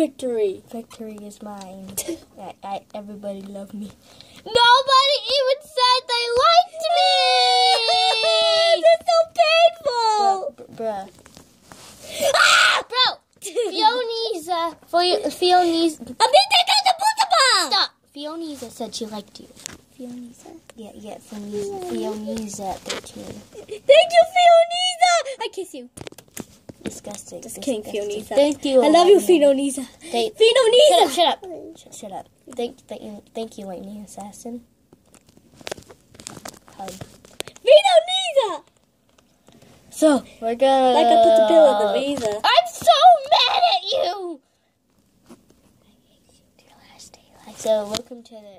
victory. Victory is mine. Everybody love me. Nobody even said they liked me. That's so painful. Bruh. Ah, bro. Fioniza. Stop. Fioniza said she liked you. Fioniza? Yeah, Fioniza 13. Thank you, Fioniza. I kiss you. Disgusting. Just kidding, Fioniza. Thank you. I love you, Fioniza. Fioniza. Shut up. Thank you, Lightning Assassin. Hug. Fioniza. So, we're gonna... Like I put the pill in the visa. I'm so mad at you! I hate you, dear last day. So, welcome to the...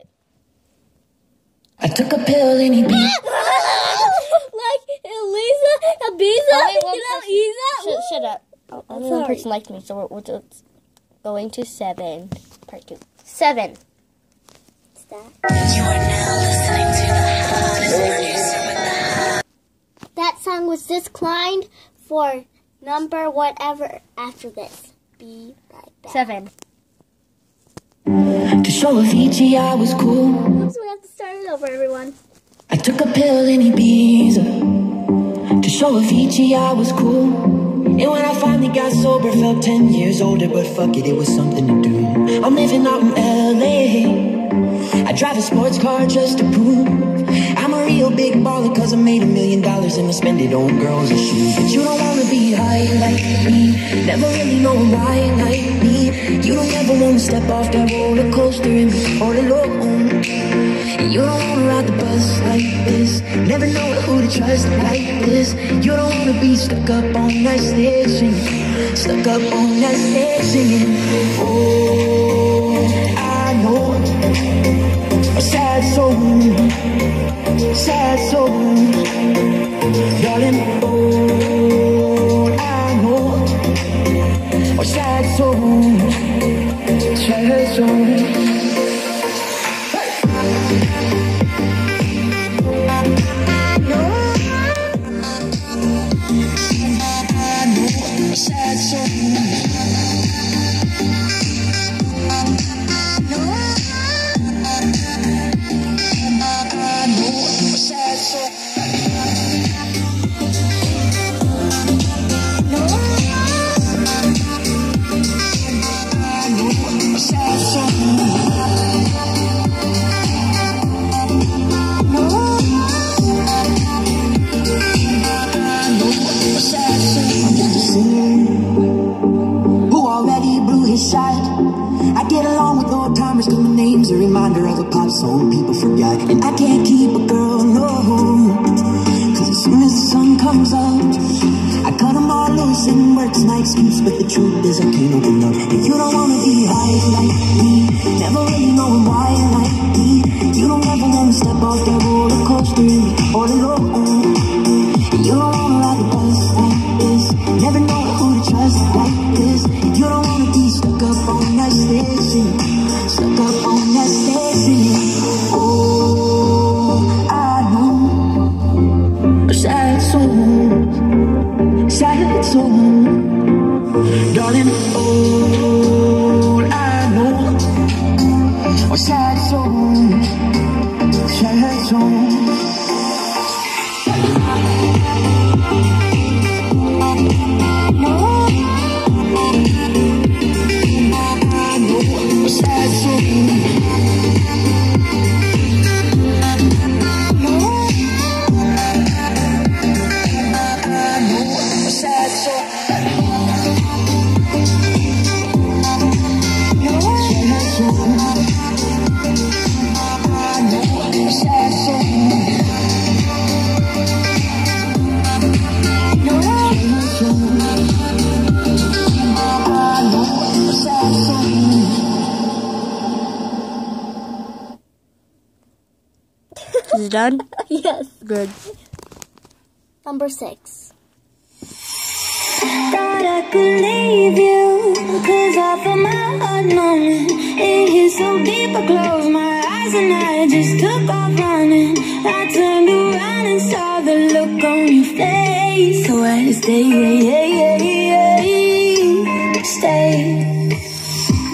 I took a pill and he beat. Like Elisa, Ibiza, Shut up. Only one person liked me, so we're just going to 7. Part 2. 7. What's that? You are now listening to the hottest producer with the hot. That song was declined for number whatever after this. Be right back. 7. To show Avicii I was cool. Oops, we have to start it over, everyone. I took a pill in Ibiza. To show Avicii I was cool. And when I finally got sober, felt 10 years older. But fuck it, it was something to do. I'm living out in LA. I drive a sports car just to prove I'm a real big baller, cause I made $1 million and I spend it on girls and shoes. But you don't wanna be high like me, never really knowing why like me. You don't ever wanna step off that roller coaster and be all alone. You don't wanna ride the bus like this, never know who to trust like this. You don't wanna be stuck up on that stage singing, stuck up on that stage singing. Oh, I know a sad soul, darling. Oh, I know a sad soul, sad soul. I get along with old timers cause my name's a reminder of a pop song people forgot. And I can't keep a girl, no, cause as soon as the sun comes up I cut them all loose and work's my excuse. But the truth is I can't open up. If you don't wanna be high like me, never really knowing why like me, you don't ever wanna step off that roller coaster and be all alone. And you don't wanna ride the bus like this, never know who to trust like this. You don't wanna be stuck up on that stage singing, stuck up on that stage singing. Oh, I know a sad soul, darling. Oh, I know a sad soul, sad soul. Is it done? Yes. Good. Number 6. Thought I could leave you, cause I felt my heart numbing. It hit so deep I closed my eyes and I just took off running. I turned around and saw the look on your face. So I had to stay.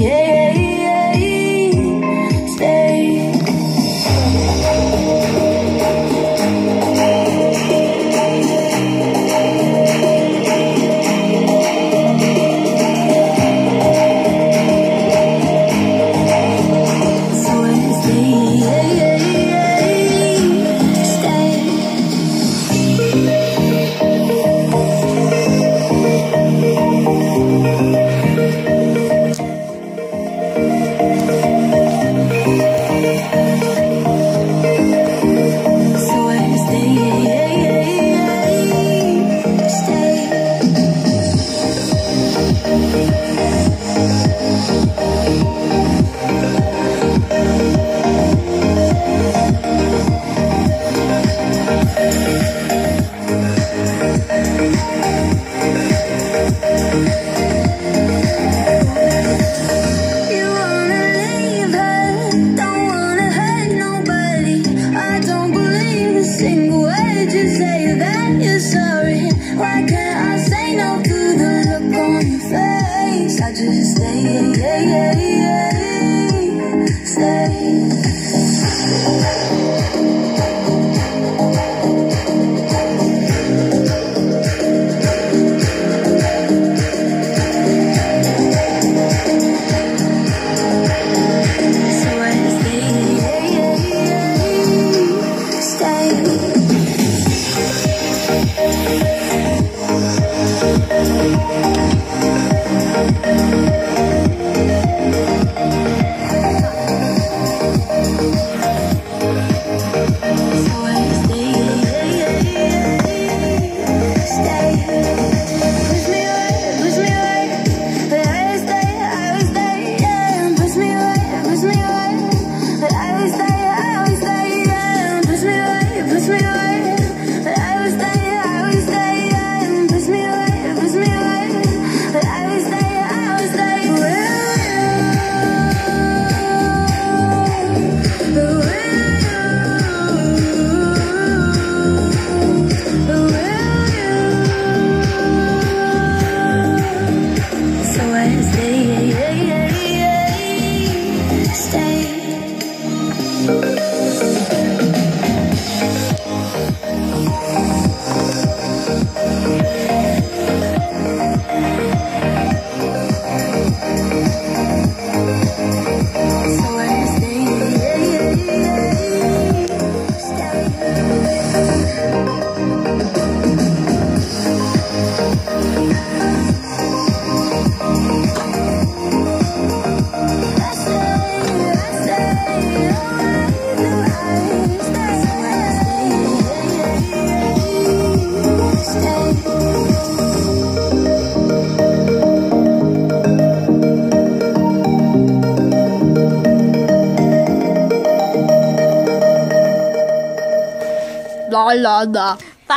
La la la.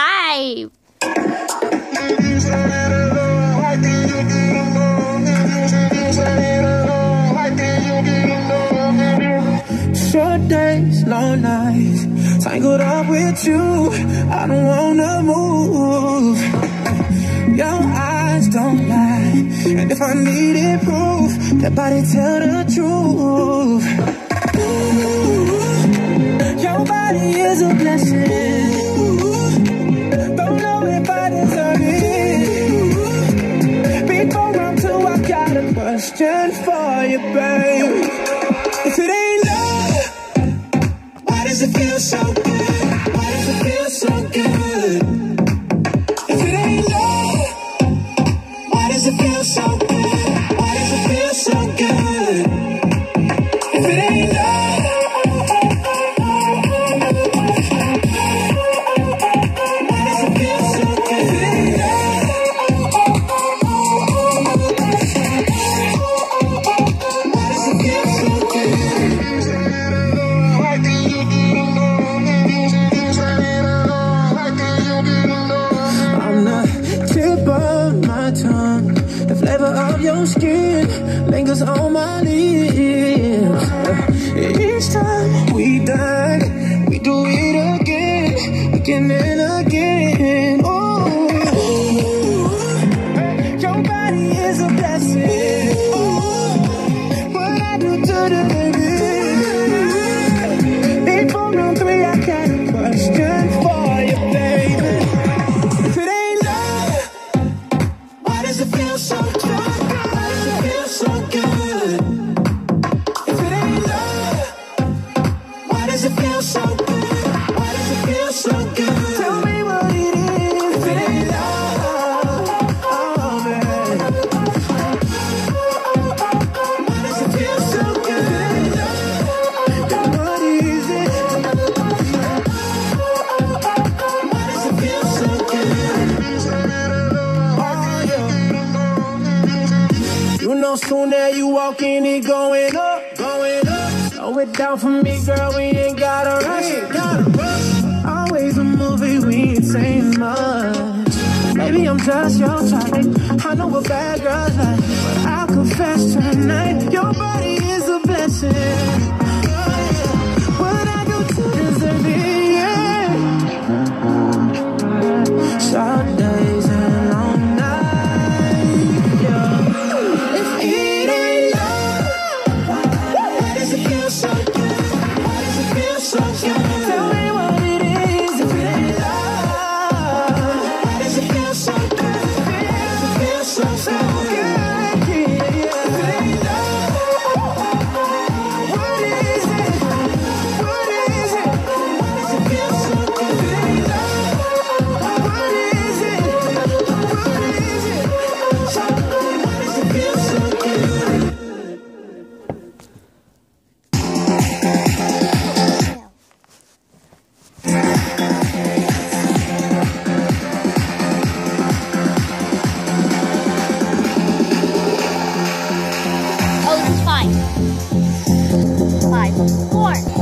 5. Short days, long nights, tangled up with you. I don't wanna move. Your eyes don't lie, and if I needed proof, that body tell the truth. Ooh, your body is a blessing. Don't know if I deserve it. Before I'm too, I got a question for you, babe. If it ain't love, why does it feel so good? Why does it feel so good? If it ain't love, why does it feel so good? Why does it feel so good? If it ain't love, why does it feel so good? If it ain't love, why does it feel so good? I'm the tip of my tongue, the flavor of your skin lingers on my lips. Each time we die, we do it again and again. Oh, your body is a blessing. Before round 3, I got a question for you, baby. If it ain't love, why does it feel so good? Why does it feel so good? If it ain't love, why does it feel so good? Why does it feel so good? Tell me what it is. If it ain't love, oh man. Why does it feel so good? If it ain't love, then what is it? Why does it feel so good? Oh yeah. You know soon as you walk in, it going up, going up. Slow it down for me, girl, we ain't gotta rush it. Always a movie, we ain't saying much. Maybe I'm just your type. I know what bad girls like, but I'll confess tonight, your body is a blessing. What I do to deserve it, yeah. Short days and long nights, yeah. If it ain't love, why does it feel so good? Why does it feel so good? Tell me what it is. If it ain't love, why does it feel so good? Why does it feel so good? Yeah, yeah. If it ain't love, what is it? What is it? Why does it feel so good? If it ain't love, what is it? What is it? Why does it feel so good? Oh, this is 5. 5. 4.